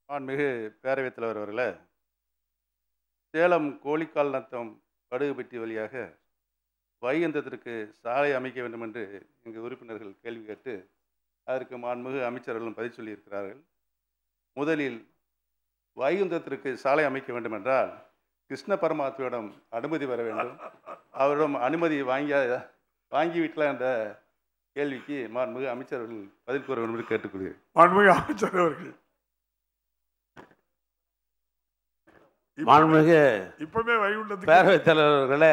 மாண்புமிகு பேரவைத் தலைவர் அவர்களே, சேலம் கோழிக்கால் நத்தம் படுகுபெட்டி வழியாக வைகுந்தத்திற்கு சாலை அமைக்க வேண்டும் என்று எங்கள் உறுப்பினர்கள் கேள்வி கேட்டு அதற்கு மாண்புமிகு அமைச்சர்களும் பதில் சொல்லியிருக்கிறார்கள். முதலில் வைகுந்தத்திற்கு சாலை அமைக்க வேண்டும் என்றால் கிருஷ்ண பரமாத்மாவிடம் அனுமதி பெற வேண்டும். அவரிடம் அனுமதி வாங்கிவிட்டலாம் என்ற கேள்விக்கு மாண்புமிகு அமைச்சர்கள் பதில் கூற வேண்டும் என்று கேட்டுக்கொள்கிறேன். மாண்புமிகு அமைச்சர் அவர்கள். மாண்புமிகு இப்பவே வைகுண்டத்துக்கு பேரவைத் தலைவர்களே,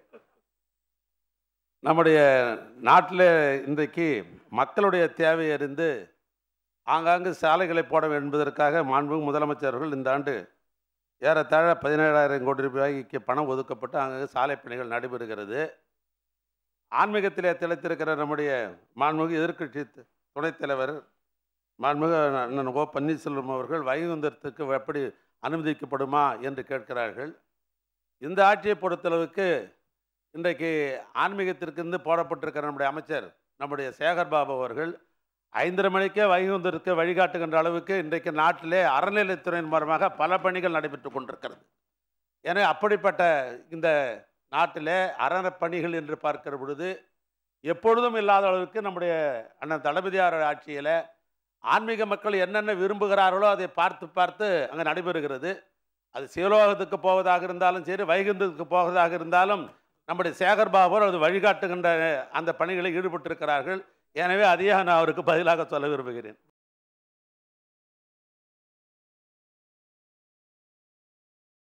நம்முடைய நாட்டில் இன்றைக்கு மக்களுடைய தேவை அறிந்து ஆங்காங்கு சாலைகளை போட வேண்டும் என்பதற்காக மாண்புமிகு முதலமைச்சர்கள் இந்த ஆண்டு ஏறத்தாழ 17,000 கோடி ரூபாய்க்கு பணம் ஒதுக்கப்பட்டு அங்கங்கே சாலை பணிகள் நடைபெறுகிறது. ஆன்மீகத்திலே திளைத்திருக்கிற நம்முடைய மாண்புமிகு எதிர்க்கட்சி துணைத் தலைவர் மாண்புமிகு அண்ணன் ஓ. பன்னீர்செல்வம் அவர்கள் வைகுந்தத்துக்கு எப்படி அனுமதிக்கப்படுமா என்று கேட்கிறார்கள். இந்த ஆட்சியை பொறுத்தளவுக்கு இன்றைக்கு ஆன்மீகத்திற்கு போடப்பட்டிருக்கிற நம்முடைய அமைச்சர் நம்முடைய சேகர் பாபு அவர்கள் 5:30 மணிக்கே வைகுந்தத்திற்கு வழிகாட்டுகின்ற அளவுக்கு இன்றைக்கு நாட்டிலே அறநிலைத்துறையின் மூலமாக பல பணிகள் நடைபெற்று கொண்டிருக்கிறது. எனவே அப்படிப்பட்ட இந்த நாட்டிலே அறப்பணிகள் என்று பார்க்கிற பொழுது எப்பொழுதும் இல்லாத அளவுக்கு நம்முடைய அண்ணன் தளபதியார் ஆட்சியில் ஆன்மீக மக்கள் என்னென்ன விரும்புகிறார்களோ அதை பார்த்து அங்கே நடைபெறுகிறது. அது சிவலோகத்துக்கு போவதாக இருந்தாலும் சரி, வைகுந்தத்துக்கு போவதாக இருந்தாலும் நம்முடைய சேகர் பாபு அது வழிகாட்டுகின்ற அந்த பணிகளில் ஈடுபட்டிருக்கிறார்கள். எனவே அதையே நான் அவருக்கு பதிலாக சொல்ல விரும்புகிறேன்.